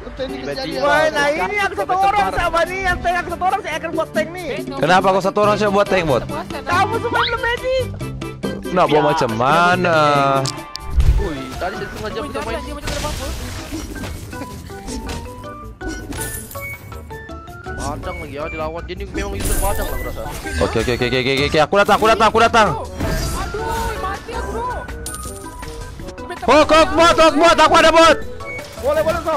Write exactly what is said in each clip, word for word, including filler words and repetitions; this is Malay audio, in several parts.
Wah, nah ini aku satu orang sama nih, yang tank aku satu orang saya akan buat tank nih. Kenapa kau satu orang saya buat tank bot? Kamu semua belum medic. Nak bawa macam mana? Woi, tadi saya setengah jam kita main. Padang lagi ya dilawan. Dia ni memang user padang lah rasa. Oke oke oke oke oke oke. Aku datang aku datang aku datang. Aduh, mati aku bro. Oh, kok bot, kok bot, aku ada bot. Boleh boleh so.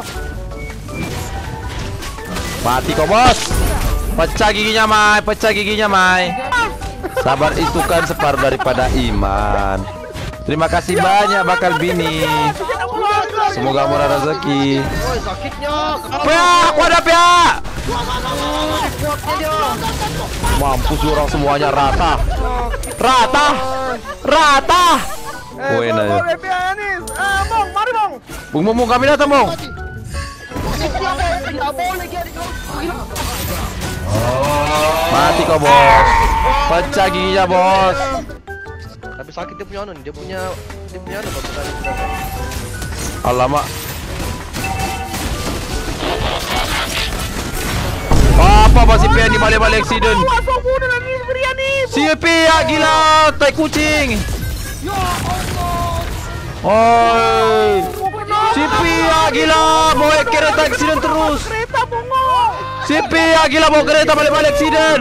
Mati kau bos. Pecah giginya Mai, pecah giginya Mai. Sabar itu kan separuh daripada iman. Terima kasih banyak bakal bini. Semoga murah rezeki. Woi, sakitnya. Pia, aku ada Pia. Mampus orang semuanya rata. Rata. Rata. Eh, Woi, nah. boleh Pia Anis. Ah, Bong, mari Bong. Bung Bung Bung, kami datang Bung. Mati kau bos. Pecah giginya bos. Tapi sakit dia punya anu nih. Dia punya dia punya anu apa? Alamak. Apa masih Pia di balik-balik accident? Si Pia gila, tai kucing. Oi. Si Pia gila, bawa kereta accident terus. Kereta bongo. Si Pia gila bawa kereta balik-balik accident.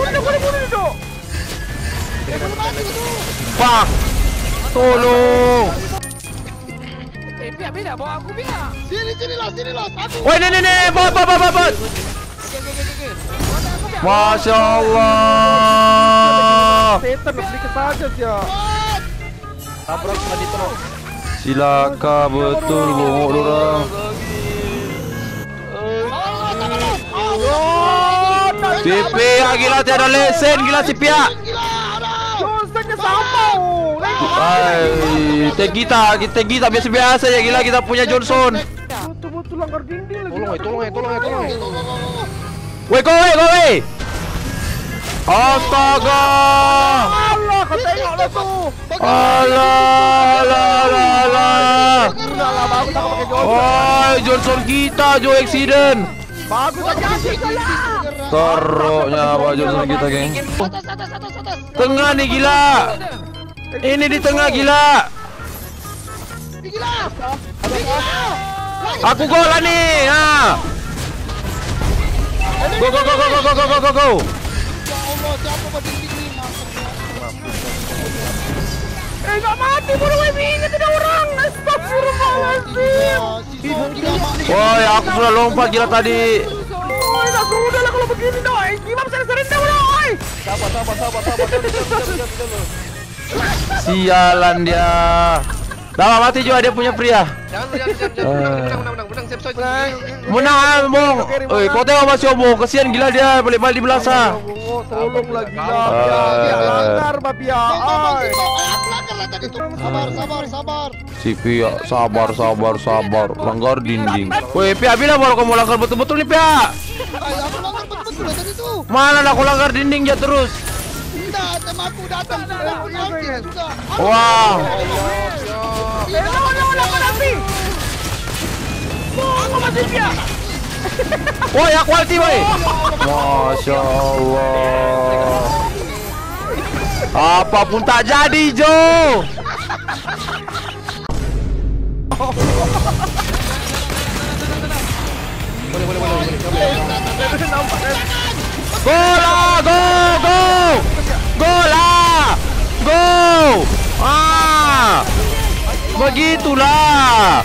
Pak. Tolong. Eh, Pia beda bawa aku Pia. Sini sini lah, sini lah. Aku. Woi, nih nih nih, bot bot bot bot. Masya Allah. Setan beli ke saja dia. Tabrak tadi terus. Silaka betul bongok orang. Si Pia gila tiada lesen gila si Pia. Johnson sama. Hai, teh kita, kita kita biasa-biasa ya gila kita punya Johnson. Betul-betul langgar dinding lagi. Tolong, eh, tolong, eh, tolong, eh, tolong. eh. Woi, go woi, go woi. Astaga. Allah, kau tengoklah tuh. Alah, alah, alah, alah. Udah lah, bagus aku pakai Johnson. Woi, Johnson kita jo accident. Bagus aku pakai salah. Teroknya Pak Johnson kita, geng. Atas, atas, atas, atas. Tengah nih gila. Ini di tengah gila. Gila. Aku gol lah nih. Ha. Go go go go go go go go go go. Ya Allah, siapa pada dinding ni? Eh, enggak mati buru ini ingat ada orang. Astagfirullahaladzim. Woi, aku sudah lompat gila tadi. Oh, enggak sudah lah kalau begini doi. Gimana bisa serendah doi? Sabar, sabar, sabar, sabar. Jangan, jangan, jangan, jangan. Sialan dia. Dah mati juga dia punya pria. Jangan, jangan, jangan, jangan. Menang, menang, menang, menang, save side. Menang, Bong. Oi, kau tengok Mas Bong, kesian gila dia balik-balik di belakang. Oh, tolong lagi lah. Ah. Dia langgar Babia. Ai. Sabar, sabar, sabar. Si Pia, sabar, sabar, sabar. Langgar dinding. Woi, Pia bilang baru kamu langgar betul-betul nih, Pia. Ay, aku langgar betul tadi tuh. Mana aku langgar dinding ya terus. Tidak, sama aku datang. Aku yakin sudah. Wah. Eh, lawan lawan lawan api. Oh, mati dia. Woi, aku ulti, woi. Masya Allah. Apapun tak jadi, Jo. Boleh, boleh, boleh. Go lah, go, go. Go lah. Go. Ah. Begitulah.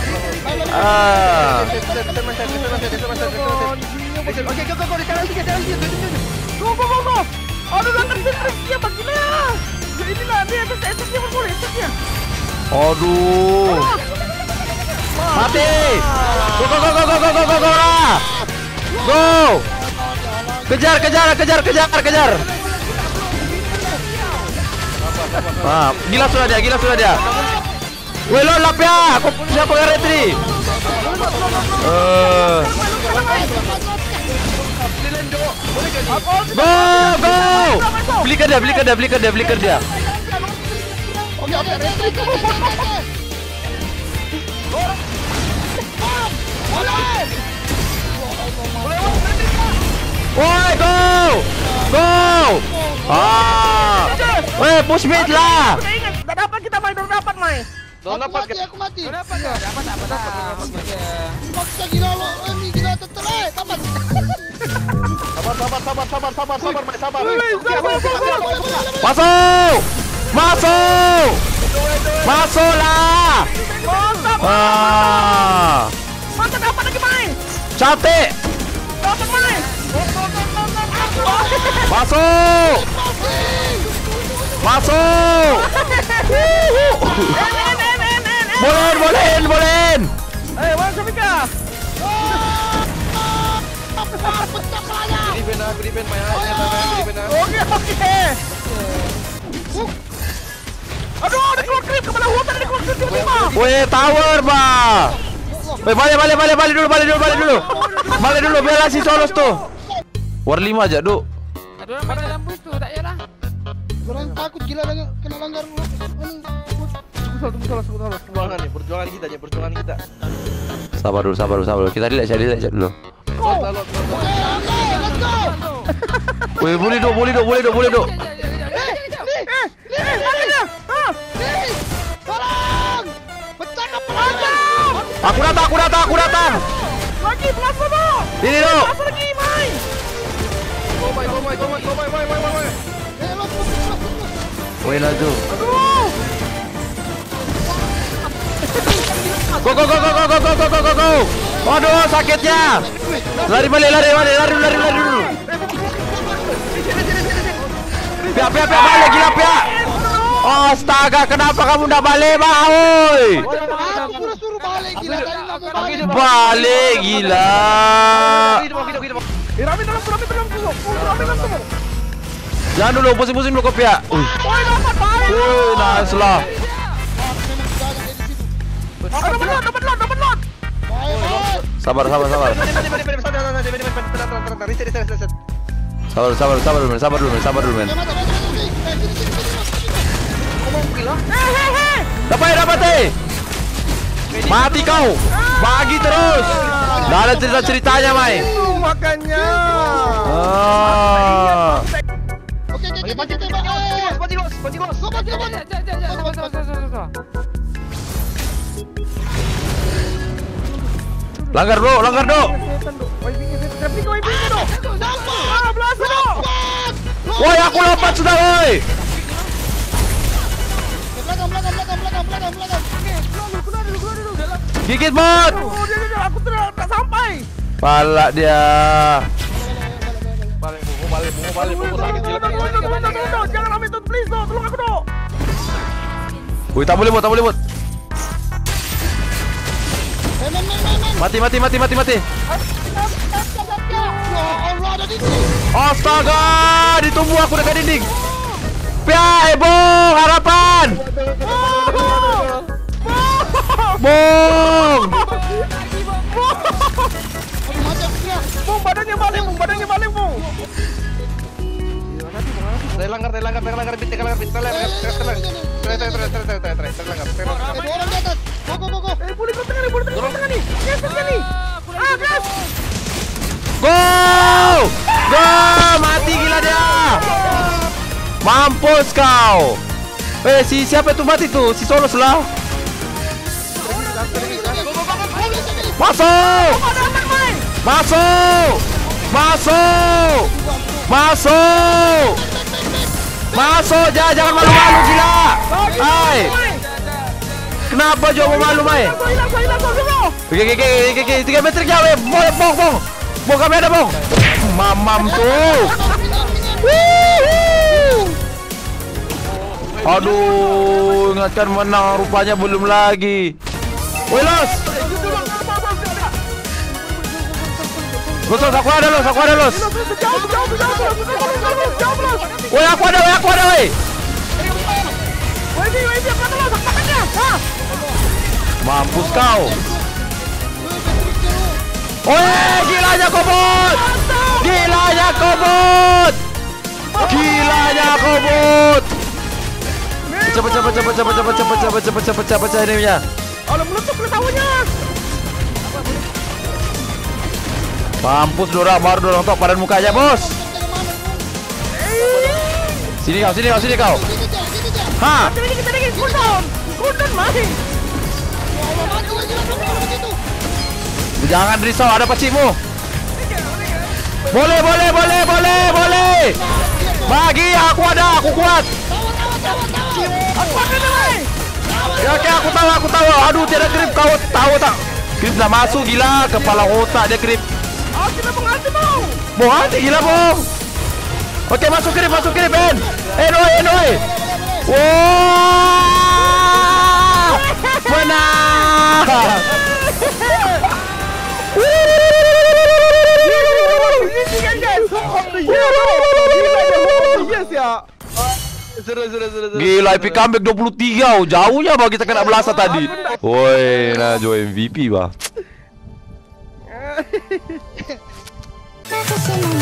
Ah. Oke, go, go, go. Jalan sikit, jalan sikit. Go go go go. Aduh, langgar sentris dia bagilah. Ya inilah dia ada esoknya boleh esoknya. Aduh. Mati. Go go go go go go go go go lah. Go. Kejar kejar kejar kejar kejar. Ah, gila sudah dia, gila sudah dia. Woi, lo lap ya. Aku siapa yang retri? Eh. Go go. Belikan dia, belikan dia, belikan dia, belikan dia. Oke, oke, retrik. Ah. Weh, push mid lah. Udah ingat, udah dapat kita main, udah dapat main. Don't Aku dapat mati, kan? aku mati. Kenapa enggak? Dapat dapat dapat dapat aja. Maksa gila lo, ini gila tetep eh, tamat. Sabar, sabar, sabar, sabar, sabar, sabar, Mai, sabar. Masuk. Masuk. Masuklah. Mantap. Ah. Mantap, dapat lagi main. Cantik. Dapat main. Masuk. Masuk. Bolen, bolen, bolen. Eh, mana Sofika? Beri bena, beri bena, Mai, beri bena. Oke, oke. Aduh, ada keluar krip kepala hutan, ada keluar krip tiba-tiba. Weh, tower, bah. Weh, balik, balik, balik, balik dulu, balik dulu, balik dulu. Balik dulu, bela si Solos tuh. War lima aja, Duk. Ada orang main dalam bus tu, tak payahlah. Orang takut gila dengan kena langgar. Tunggu salah, tunggu salah. Perjuangan nih, perjuangan kita aja, perjuangan kita. Sabar dulu, sabar dulu, sabar dulu. Kita relax, relax dulu. Lot, lot, lot, lot. Oke, oke, let's go. Weh, boleh Duk, boleh Duk, boleh Duk, boleh Duk. Eh, mana dia? Ah, Nih, tolong. Pecah kepala. Aku datang, aku datang, aku datang. lagi plasma dong. Ini Duk. Plasma lagi main. Go, Mai, go, Mai, go, Mai, go, Mai, Mai, Mai, Mai, Mai. Eh, los, los, los, los. Weh, laju. Aduh. Go, go, go, go, go, go, go, go, go, go, go. Waduh, sakitnya. Lari balik, lari balik, lari, lari, lari dulu. Pihak, pihak, pihak balik, gila pihak. Astaga, kenapa kamu ndak balik, Bah? Oi. Aku suruh suruh balik gila tadi nggak mau balik. Balik, gila. Kita mau, kita, kita mau. Eh, Rami dalam, Rami dalam tuh. Rami dalam tuh. Jangan dulu, pusing-pusing dulu kau pihak. Wih, Woi, dapat balik. wih, nice lah. Memang jangan dari situ. Dapat lot, dapat lot, dapat lot. Baik, baik. Sabar, sabar, sabar. Beri, beri, beri, beri, santai, santai, beri, beri, beri, tenang, tenang, tenang, reset, reset, reset. Sabar, sabar, sabar dulu, men. Sabar dulu, men. Sabar dulu, men. Eh, mata, mata, mata, sini. Eh, sini, sini, sini, sini. Eh, hei, hei. Dapat, dapat, eh. Mati kau. Bagi terus. Dah ada cerita-ceritanya, Mai. Itu makanya. Ah. Oke, oke, oke, oke, oke, eh. Mati, Gos, mati, Gos. Sobat, sobat. Jap, jap, jap, jap. Sabar, sabar, sabar, sabar. Langgar, bro. Langgar, dok. Tapi kau ibu dong. Ah, belas dong. Woi, aku lompat sudah, woi. Belakang, belakang, belakang, belakang, belakang, belakang. Keluar dulu, keluar dulu, keluar dulu. Dalam. Gigit, bot. Oh, dia, dia, dia. Aku tidak tak sampai. Pala dia. Balik, bungo, balik, bungo, balik, bungo, sakit gila. Tunggu, tunggu, tunggu, tunggu, tunggu. Jangan ambil tuh, please dong. Tolong aku dong. Woi, tak boleh, bot. Tak boleh, bot. Men, men, men, men, men. Mati, mati, mati, mati, mati. Ya Allah, ada di sini. Astaga, ditumbuh aku dekat dinding. Pia, eh, Bong, harapan. Bong. Aduh, mati aku kira. Bung, badannya balik, Bung. Badannya balik, Bung. Saya langgar, saya langgar, saya langgar, bit, saya langgar, bit, saya langgar, saya langgar. Saya, saya, saya, saya, saya, saya, saya, saya langgar, saya langgar. Eh, dua orang di atas. Go, go, go, go. Eh, boleh kau tengah nih, boleh tengah, tengah nih. Yes, tengah nih. Ah, gas. Go! Go! Mati gila dia. Mampus kau. Eh, si siapa itu mati tuh? Si Solos lah. Masuk! Masuk! Masuk! Masuk! Masuk! Jangan jangan malu-malu gila. Hai. Kenapa jauh malu, Mai? Kau hilang, kau hilang, kau hilang. Oke, oke, oke, oke, tiga meter jauh, eh. Bong, bong, bong. Bong, kami ada, bong. Mamam tuh. Aduh, ingatkan menang, rupanya belum lagi. Woi, Los. Los, Los, aku ada, Los, aku ada, Los. Jauh, jauh, jauh, jauh, jauh, jauh. Woi, aku ada, woi, aku ada, woi. Woi, ini, woi, ini, apa lo? Makannya. Hah? Mampus kau. Woi, gilanya kobot. Gilanya kobot. Gilanya kobot. Cepet cepet cepet cepet cepet cepet cepet cepet cepet cepet cepet ini punya. Kalau meletup ketawanya. Mampus dorang, baru dorang tok padan mukanya, bos. Sini kau, sini kau, sini kau. Dikejar, dikejar. Ha. Kita lagi, kita lagi. Cool down. Cool down, main. Mati lagi lah kalau begitu. Jangan risau, ada pakcikmu. Boleh, boleh, boleh, boleh, boleh. Bagi aku ada, aku kuat. Tawa, tawa, tawa, tawa. Aku akan main. Ya, oke, aku tahu, aku tahu. Aduh, tiada grip, kau tahu tak? Grip dah masuk gila, kepala otak dia grip. Oh, kita pengantin mau. Bohong hati gila, bohong. Oke, masuk grip, masuk grip, Ben. Enoi, enoi. Wow! Menang. Ini kan guys, of the year. Gila ya, of the years ya. Seru, seru, seru, seru. Gila, epic comeback dua puluh tiga. Oh, jauhnya bah kita kena belasa tadi. Woi, nah Jo M V P bah. Aku senang